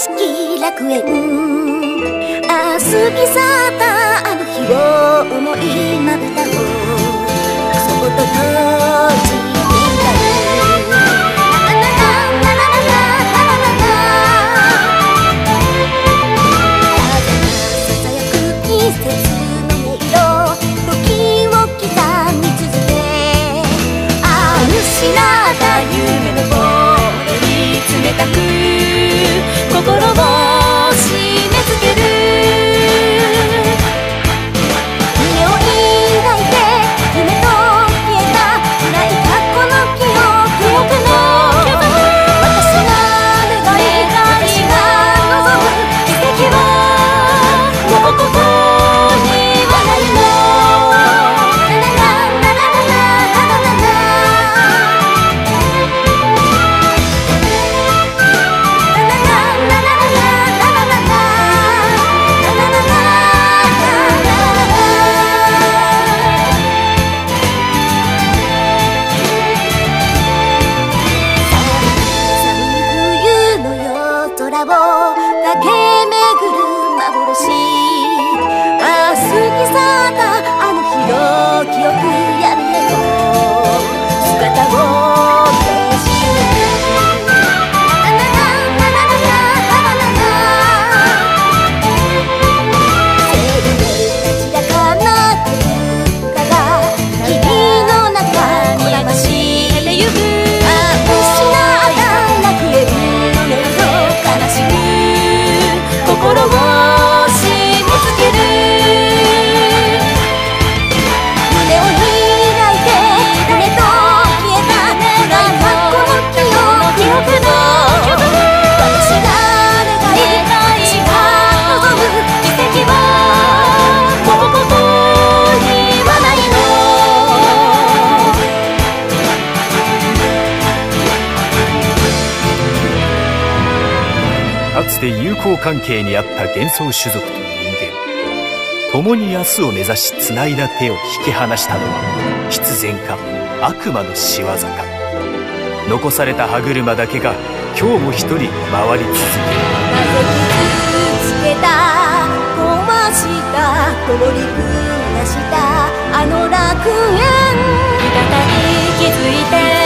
き楽園、明日来去ったあの日を思いまぶたをそっと閉じていた風がささやく季節の音色、時を刻み続け、失った夢のボールに冷たく心を締め付ける。目を開いて夢と消えた暗い過去の記憶の私が願い、私が望む奇跡はもうここにはないの。駆け巡る幻、明日に去ったあの日の記憶、闇へと姿を消し生たちが奏ってる歌が日々の中にましれてゆく。失った楽園悲しく心を締め付ける。胸を開いて夢と消えた暗い過去の記憶の私が願い、私が望む奇跡はもうここにはないの。 かつて友好関係にあった幻想種族と人間、共に明日を目指しつないだ手を引き離したのは必然か悪魔の仕業か。残された歯車だけが今日も一人回り続ける。 なぜ傷つけた、壊した、共に暮らしたあの楽園、 味方に気づいて